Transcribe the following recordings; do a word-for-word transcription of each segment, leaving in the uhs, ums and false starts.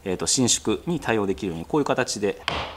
えー、と伸縮に対応できるようにこういう形で。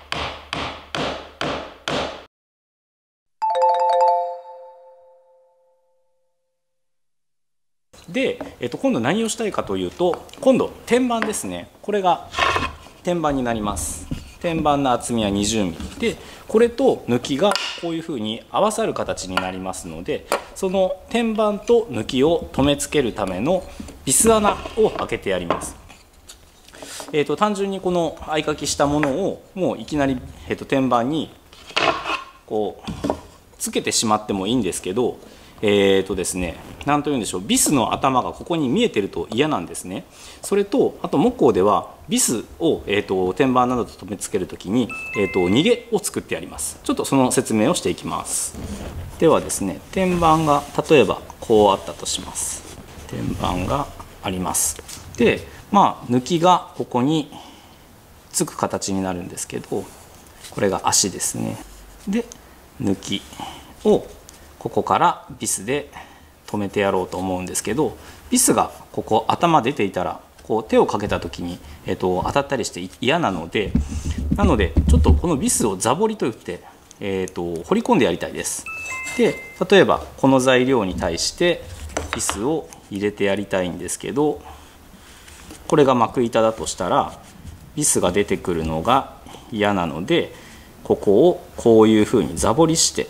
で、えー、と今度何をしたいかというと、今度天板ですね。これが天板になります。天板の厚みはにじゅうミリで、これと抜きがこういうふうに合わさる形になりますので、その天板と抜きを留め付けるためのビス穴を開けてやります。えー、と単純にこの合鍵きしたものをもういきなり、えー、と天板にこうつけてしまってもいいんですけど、えーとですね、何というんでしょう、ビスの頭がここに見えてると嫌なんですね。それとあと木工ではビスを、えーと天板などと留め付けるときに、えーと逃げを作ってやります。ちょっとその説明をしていきます。ではですね、天板が例えばこうあったとします。天板があります。でまあ抜きがここにつく形になるんですけど、これが足ですね。で抜きをここからビスで留めてやろうと思うんですけど、ビスがここ頭出ていたらこう手をかけた時に、えー、と当たったりして嫌なのでなのでちょっとこのビスをザボリといって、えー、と彫り込んでやりたいです。で例えばこの材料に対してビスを入れてやりたいんですけど、これが幕板だとしたらビスが出てくるのが嫌なので、ここをこういうふうにザボリして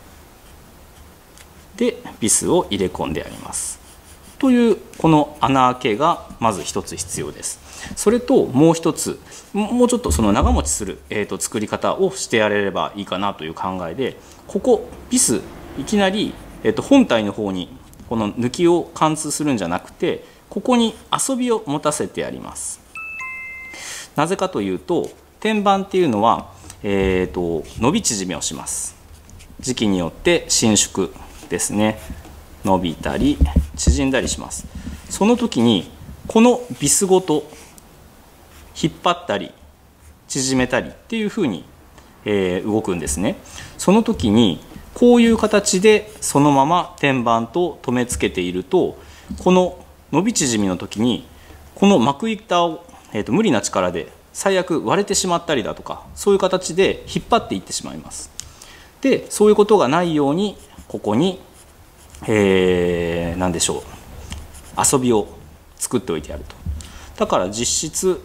でビスを入れ込んでやりますという、この穴開けがまず一つ必要です。それともう一つ、もうちょっとその長持ちする、えー、と作り方をしてやれればいいかなという考えで、ここビスいきなり、えー、と本体の方にこの抜きを貫通するんじゃなくて、ここに遊びを持たせてやります。なぜかというと、天板っていうのは、えー、と伸び縮みをします。時期によって伸縮ですね、伸びたり縮んだりします。その時にこのビスごと引っ張ったり縮めたりっていうふうに、えー、動くんですね。その時にこういう形でそのまま天板と留め付けていると、この伸び縮みの時にこの幕板を、えー、と無理な力で最悪割れてしまったりだとか、そういう形で引っ張っていってしまいます。でそういうことがないようにここに、えー、何でしょう、遊びを作っておいてやると。だから実質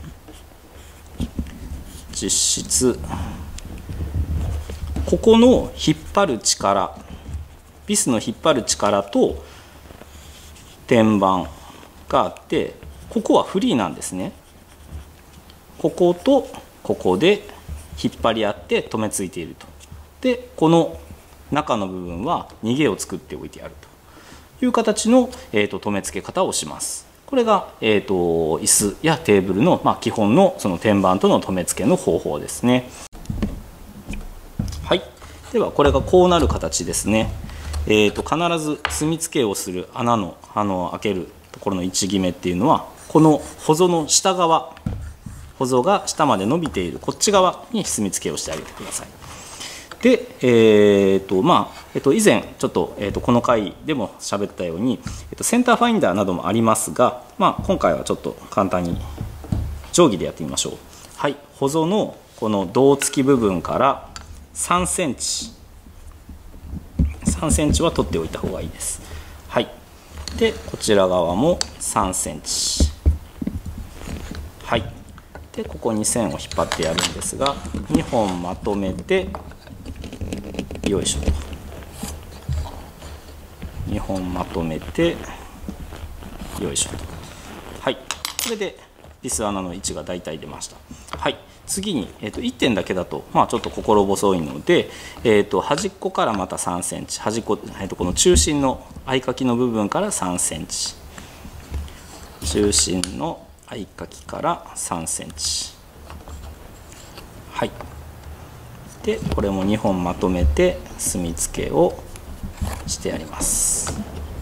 実質ここの引っ張る力、ビスの引っ張る力と天板があって、ここはフリーなんですね。こことここで引っ張り合って留めついていると。でこの中の部分は逃げを作っておいてやるという形の、えー、と留め付け方をします。これが、えー、と椅子やテーブルの、まあ、基本のその天板との留め付けの方法ですね。はい、ではこれがこうなる形ですね。えー、と必ず墨付けをする穴のあの開けるところの位置決めっていうのは、このほぞの下側、ほぞが下まで伸びているこっち側に墨付けをしてあげてください。で、えーとまあえー、と以前ちょっと,、えー、とこの回でも喋ったように、えー、とセンターファインダーなどもありますが、まあ、今回はちょっと簡単に定規でやってみましょう。はい、ほぞのこの胴付き部分からさんセンチさんセンチは取っておいた方がいいです。はい、でこちら側もさんセンチ。はい、でここに線を引っ張ってやるんですが、にほんまとめてよいしょと、にほんまとめてよいしょと。はい、これでビス穴の位置が大体出ました。はい、次に、えー、といってんだけだと、まあ、ちょっと心細いので、えー、と端っこからまたさんセンチ、端っこ、えー、とこの中心の合鍵の部分からさんセンチ、中心の合鍵からさんセンチ。はい、でこれもにほんまとめて墨付けをしてやります。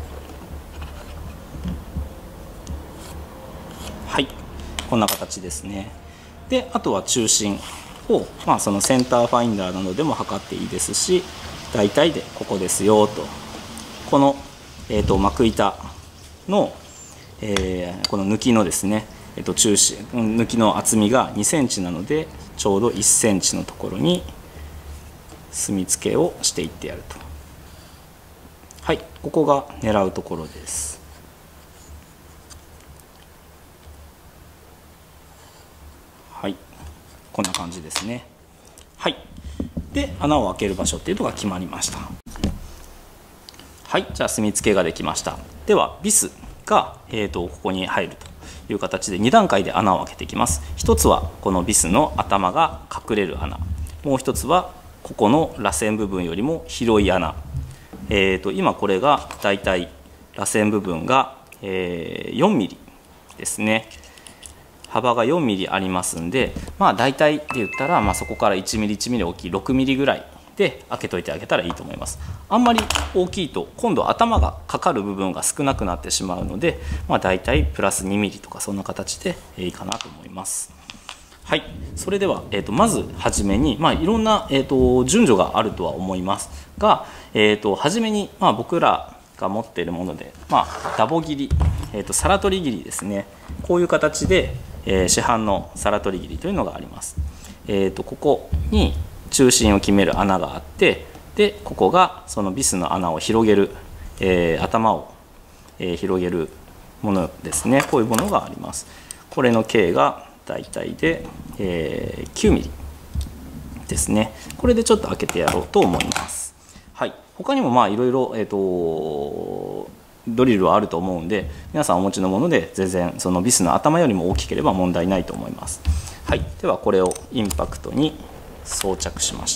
はい、こんな形ですね。であとは中心を、まあ、そのセンターファインダーなどでも測っていいですし、大体でここですよと、この、えー、と幕板の、えー、この抜きのですね、 えっと、中心抜きの厚みがにセンチなのでちょうどいっセンチのところに墨付けをしていってやると。はい、ここが狙うところです。はい、こんな感じですね。はい、で穴を開ける場所っていうのが決まりました。はい、じゃあ墨付けができました。ではビスが、えー、とここに入るという形でに段階で穴を開けていきます。一つはこのビスの頭が隠れる穴、もう一つはここの螺旋部分よりも広い穴、えー、と今これがだいたい螺旋部分が、えー、よんミリですね。幅がよんミリありますんで、まあ大体で言ったら、まあ、そこからいちミリいちミリ大きいろくミリぐらいで開けといてあげたらいいと思います。あんまり大きいと今度頭がかかる部分が少なくなってしまうので、まあ、大体プラスにミリとかそんな形でいいかなと思います。はい、それでは、えー、とまずはじめに、まあ、いろんな、えー、と順序があるとは思いますが、えー、とはじめに、まあ、僕らが持っているもので、まあ、ダボ切り、えー、と皿取り切りですね。こういう形で、えー、市販の皿取り切りというのがあります。えー、とここに中心を決める穴があって、でここがそのビスの穴を広げる、えー、頭を、えー、広げるものですね。こういうものがあります。これの径が大体で、えー、きゅうミリですね。これでちょっと開けてやろうと思います。はい、他にもまあいろいろ、えーとドリルはあると思うんで、皆さんお持ちのもので全然そのビスの頭よりも大きければ問題ないと思います。はい、ではこれをインパクトに装着しました。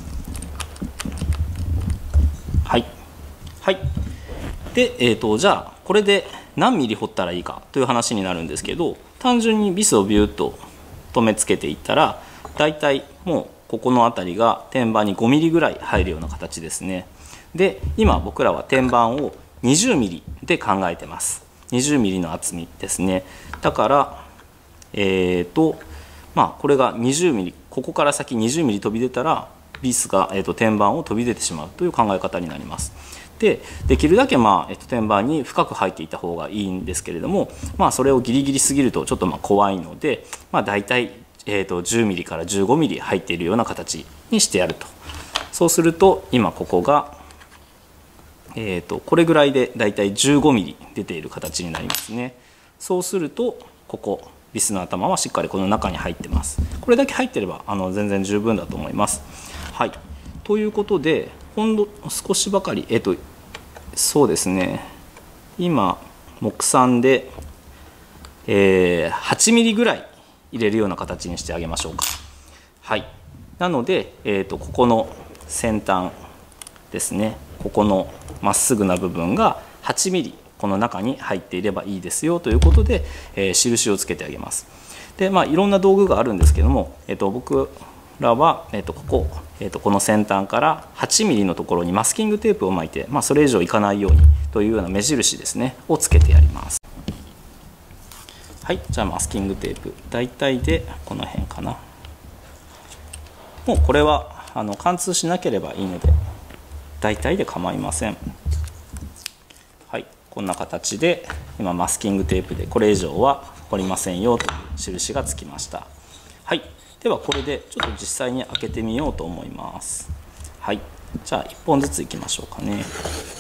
はい、はい、で、えーとじゃあこれで何ミリ掘ったらいいかという話になるんですけど、単純にビスをビューッと留め付けていったら、だいたいもうここの辺りが天板にごミリぐらい入るような形ですね。で今僕らは天板をにじゅうミリで考えてます。にじゅうミリの厚みですね。だからえーとまあこれがにじゅうミリ、ここから先にじゅうミリ飛び出たらビスが、えーと天板を飛び出てしまうという考え方になります。でできるだけ、まあえっと、天板に深く入っていた方がいいんですけれども、まあ、それをギリギリすぎるとちょっとまあ怖いので、まあ、大体、えー、とじゅうミリからじゅうごミリ入っているような形にしてやると。そうすると今ここが、えー、とこれぐらいで大体じゅうごミリ出ている形になりますね。そうするとここビスの頭はしっかりこの中に入ってます。これだけ入ってればあの全然十分だと思います。はい、ということでほんの少しばかり、えっとそうですね、今木産で、えー、はちミリぐらい入れるような形にしてあげましょうか。はい、なので、えー、とここの先端ですね、ここのまっすぐな部分がはちミリこの中に入っていればいいですよということで、えー、印をつけてあげます。でまあいろんな道具があるんですけども、えー、と僕らは、えー、とここ、えー、とこの先端からはちミリのところにマスキングテープを巻いて、まあ、それ以上いかないようにというような目印ですねをつけてやります。はい、じゃあマスキングテープ大体でこの辺かな。もうこれはあの貫通しなければいいので大体で構いません。はい、こんな形で今マスキングテープでこれ以上は彫りませんよという印がつきました。はい、ではこれでちょっと実際に開けてみようと思います。はい、じゃあいっぽんずついきましょうかね。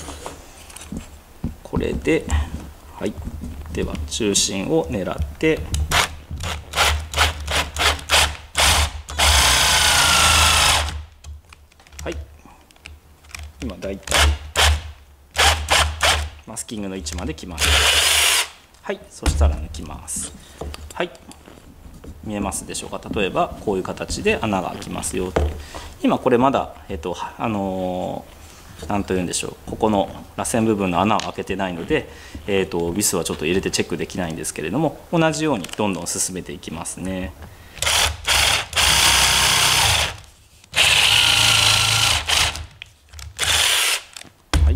これで、はい、では中心を狙ってはい、今だいたいマスキングの位置まで来ました。はい、そしたら抜きます。はい、見えますでしょうか。例えばこういう形で穴が開きますよと。今これまだえっとあの何と言うんでしょう、ここの螺旋部分の穴を開けてないので、えっとビスはちょっと入れてチェックできないんですけれども、同じようにどんどん進めていきますね。はい、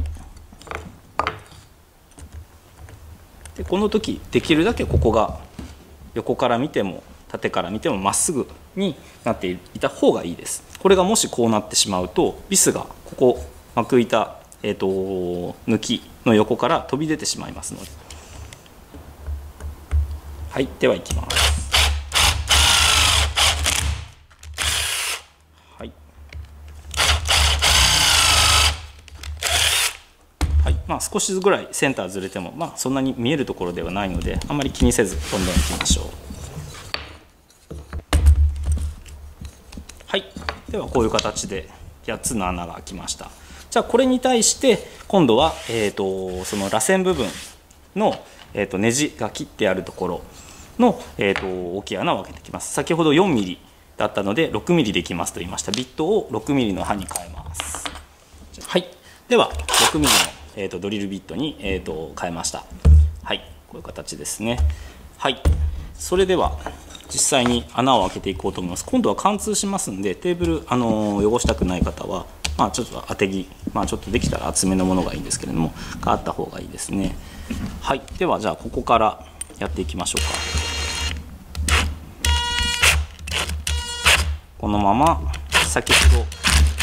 でこの時できるだけここが横から見ても縦から見てもまっすぐになっていた方がいいです。これがもしこうなってしまうとビスがここ巻く板、えーと抜きの横から飛び出てしまいますので、 はい、ではいきます。はい、はい、まあ少しぐらいセンターずれても、まあ、そんなに見えるところではないのであんまり気にせずどんどんいきましょう。はい、ではこういう形でやっつの穴が開きました。じゃあこれに対して今度は、えー、とその螺旋部分の、えー、とネジが切ってあるところの、えー、と大きい穴を開けていきます。先ほど よんミリ だったので ろくミリ できますと言いました。ビットを ろくミリ の刃に変えます。はい、では ろくミリ の、えー、とドリルビットに、えー、と変えました。はい、こういう形ですね。はい、それでは実際に穴を開けていこうと思います。今度は貫通しますんで、テーブル、あのー、汚したくない方は、まあ、ちょっと当て木、まあ、ちょっとできたら厚めのものがいいんですけれどもがあった方がいいですね。はい、ではじゃあここからやっていきましょうか。このまま先ほど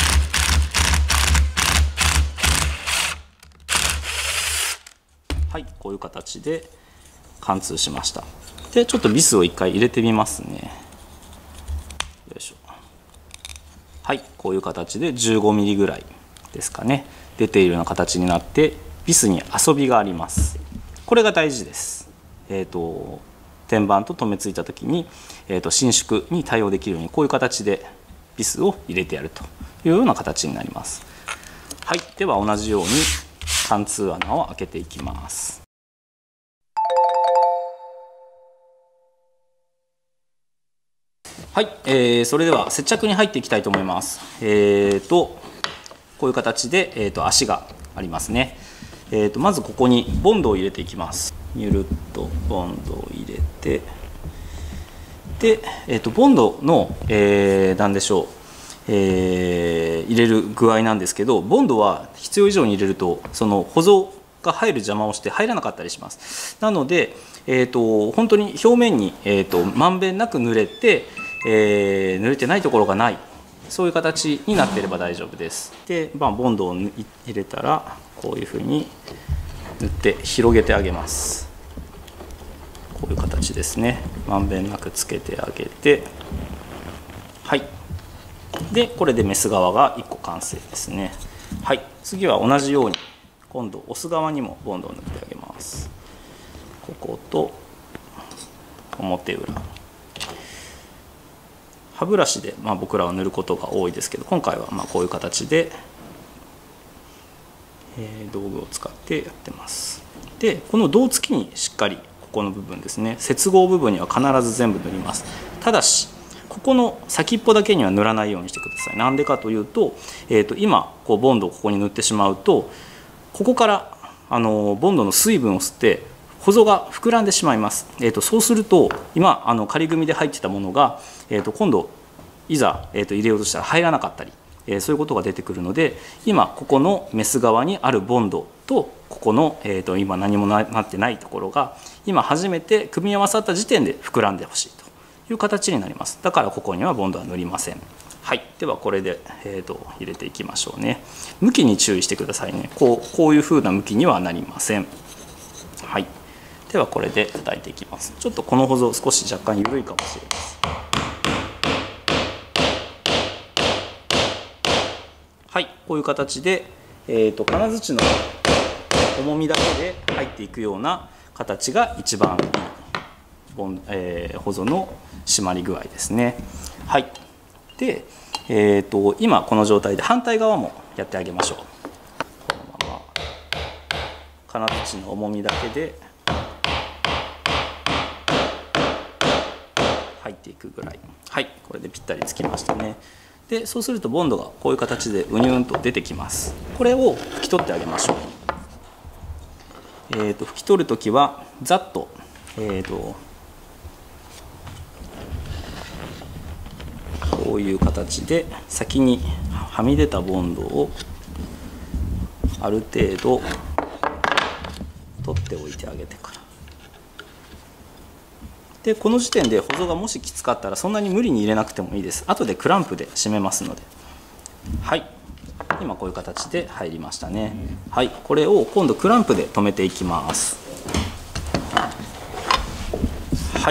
はい、こういう形で貫通しました。でちょっとビスを一回入れてみますね。よいしょ。はい、こういう形でじゅうごミリぐらいですかね、出ているような形になってビスに遊びがあります。これが大事です。えーと天板と留めついた時に、えーと伸縮に対応できるようにこういう形でビスを入れてやるというような形になります。はい、では同じように貫通穴を開けていきます。はい、えー、それでは接着に入っていきたいと思います。えーとこういう形で、えーと足がありますね。えーとまずここにボンドを入れていきます。ニュルっとボンドを入れて、で、えーとボンドの、えー、何でしょう、えー、入れる具合なんですけど、ボンドは必要以上に入れるとその保存が入る邪魔をして入らなかったりします。なので、えーと本当に表面に、えーとまんべんなく塗れて、えー、塗れてないところがない、そういう形になっていれば大丈夫です。で、まあ、ボンドを入れたらこういうふうに塗って広げてあげます。こういう形ですね。まんべんなくつけてあげて、はい、でこれでメス側がいっこ完成ですね。はい、次は同じように今度オス側にもボンドを塗ってあげます。ここと表裏、歯ブラシで、まあ、僕らは塗ることが多いですけど、今回はまあこういう形で、えー、道具を使ってやってます。でこの胴付きにしっかりここの部分ですね、接合部分には必ず全部塗ります。ただしここの先っぽだけには塗らないようにしてください。なんでかというと、えー、と今こうボンドをここに塗ってしまうとここからあのボンドの水分を吸ってほぞが膨らんでしまいます。えー、とそうすると今あの仮組みで入ってたものが、えー、と今度いざ、えー、と入れようとしたら入らなかったり、えー、そういうことが出てくるので、今ここのメス側にあるボンドとここの、えー、と今何も な, なってないところが今初めて組み合わさった時点で膨らんでほしいという形になります。だからここにはボンドは塗りません。はい、ではこれで、えー、と入れていきましょうね。向きに注意してくださいね。こう、こういう風な向きにはなりません。はい、ではこれで叩いていきます。ちょっとこのほぞ少し若干緩いかもしれません。はい、こういう形で、えー、と金槌の重みだけで入っていくような形が一番いいボン、えー、ほぞの締まり具合ですね。はい、で、えー、と今この状態で反対側もやってあげましょう。このまま金槌の重みだけで入っていくぐらい。はい、これでぴったりつきましたね。でそうするとボンドがこういう形でうにゅんと出てきます。これを拭き取ってあげましょう。えー、と拭き取る時はざっと、えー、とこういう形で先にはみ出たボンドをある程度取っておいてあげてから、でこの時点でほぞがもしきつかったらそんなに無理に入れなくてもいいです。後でクランプで締めますので。はい、今こういう形で入りましたね。はい、これを今度クランプで留めていきます。は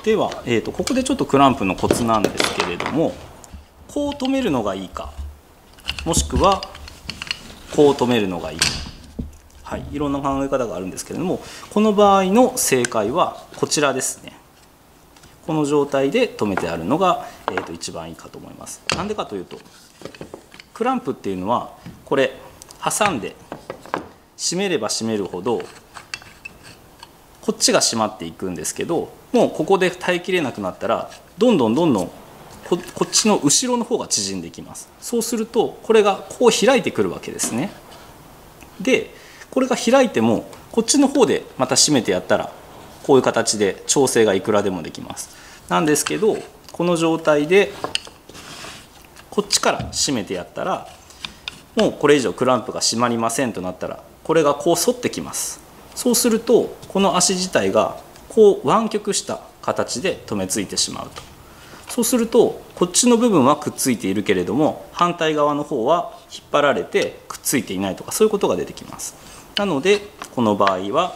では、えーと、ここでちょっとクランプのコツなんですけれども、こう止めるのがいいか、もしくはこう止めるのがいいか、はい、いろんな考え方があるんですけれども、この場合の正解はこちらですね。この状態で止めてあるのが、えーと、一番いいかと思います。なんでかというと、クランプっていうのはこれ挟んで締めれば締めるほどこっちが締まっていくんですけど、もうここで耐えきれなくなったらどんどんどんどん こ, こっちの後ろの方が縮んでいきます。そうするとこれがこう開いてくるわけですね。でこれが開いてもこっちの方でまた締めてやったらこういう形で調整がいくらでもできます。なんですけど、この状態でこっちから締めてやったらもうこれ以上クランプが締まりませんとなったら、これがこう反ってきます。そうするとこの足自体がこう湾曲した形で留めついてしまうと。そうするとこっちの部分はくっついているけれども反対側の方は引っ張られてくっついていないとか、そういうことが出てきます。なのでこの場合は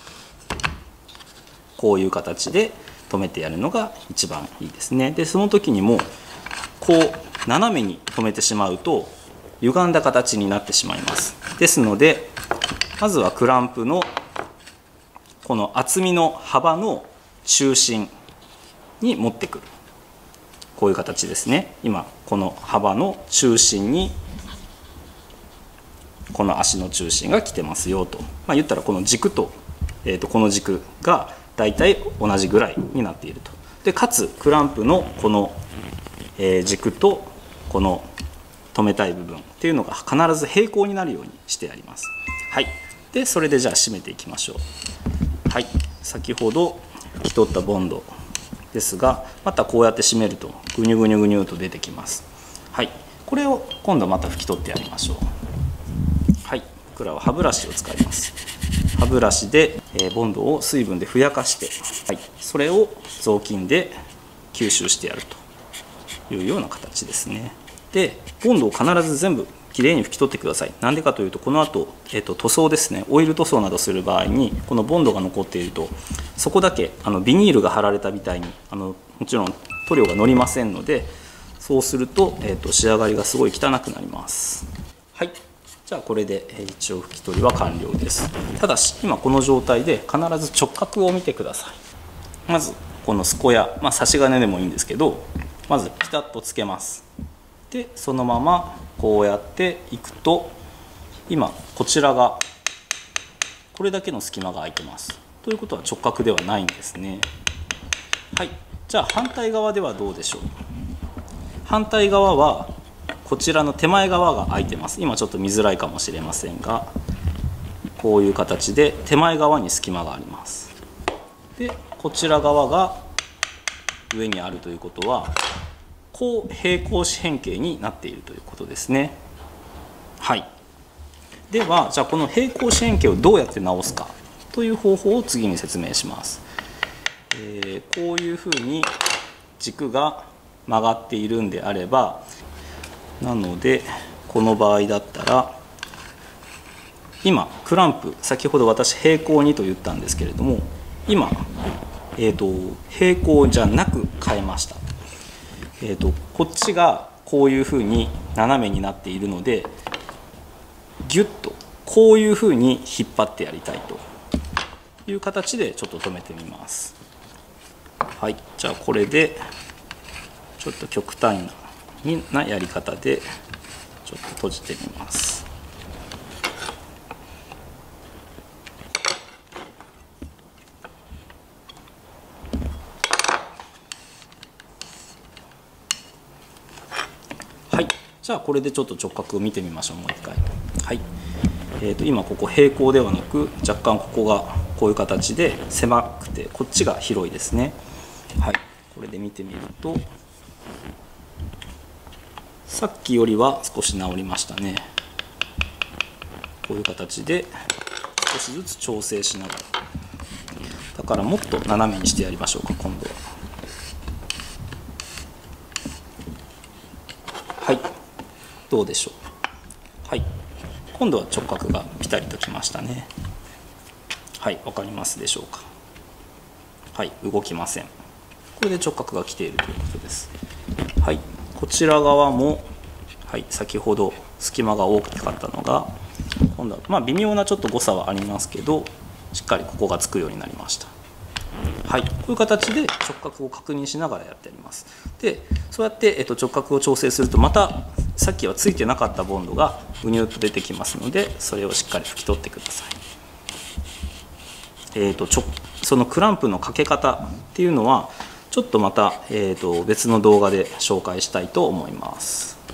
こういう形で留めてやるのが一番いいですね。でその時にもこう斜めに留めてしまうと歪んだ形になってしまいます。ですのでまずはクランプのこの厚みの幅の中心に持ってくる、こういう形ですね。今この幅の中心にこの足の中心が来てますよと、まあ、言ったらこの軸と、えーとこの軸がだいたい同じぐらいになっていると。でかつクランプのこの、えー、軸とこの留めたい部分っていうのが必ず平行になるようにしてあります。はい、でそれでじゃあ締めていきましょう。はい、先ほど拭き取ったボンドですが、またこうやって締めるとグニュグニュグニュと出てきます。はい、これを今度また拭き取ってやりましょう。はい、僕らは歯ブラシを使います。歯ブラシでボンドを水分でふやかして、はい、それを雑巾で吸収してやるというような形ですね。でボンドを必ず全部きれいに拭き取ってください。なんでかというとこの後、えー、と塗装ですね、オイル塗装などする場合にこのボンドが残っているとそこだけあのビニールが貼られたみたいにあのもちろん塗料がのりませんので、そうすると、えー、と仕上がりがすごい汚くなります。はい、じゃあこれで一応拭き取りは完了です。ただし今この状態で必ず直角を見てください。まずこのスコヤ、まあ、差し金でもいいんですけど、まずピタッとつけます。でそのままこうやっていくと今こちらがこれだけの隙間が空いてます。ということは直角ではないんですね。はい、じゃあ反対側ではどうでしょう。反対側はこちらの手前側が空いてます。今ちょっと見づらいかもしれませんが、こういう形で手前側に隙間があります。でこちら側が上にあるということはこう平行四辺形になっているということですね。はい、ではじゃあこの平行四辺形をどうやって直すかという方法を次に説明します。えー、こういうふうに軸が曲がっているんであれば、なのでこの場合だったら今クランプ先ほど私平行にと言ったんですけれども、今、えー、と平行じゃなく変えました。えー、とこっちがこういうふうに斜めになっているのでギュッとこういうふうに引っ張ってやりたいという形でちょっと止めてみます。はい、じゃあこれでちょっと極端なやり方でちょっと閉じてみます。はい、じゃあこれでちょっと直角を見てみましょう。もう一回。はい、えー、と今ここ平行ではなく若干ここがこういう形で狭くてこっちが広いですね。はい、これで見てみるとさっきよりは少し直りましたね。こういう形で少しずつ調整しながら、だからもっと斜めにしてやりましょうか今度は。はい、どうでしょう。はい、今度は直角がピタリときましたね。はい、わかりますでしょうか。はい、動きません。 これで直角が来ているということです。はい、こちら側も、はい、先ほど隙間が大きかったのが今度はまあ微妙なちょっと誤差はありますけど、しっかりここがつくようになりました。はい、こういう形で直角を確認しながらやってあります。でそうやって、えっと、直角を調整するとまたさっきはついてなかったボンドがうにゅっと出てきますので、それをしっかり拭き取ってください。えーと、ちょそのクランプのかけ方っていうのはちょっとまた、えーと別の動画で紹介したいと思います。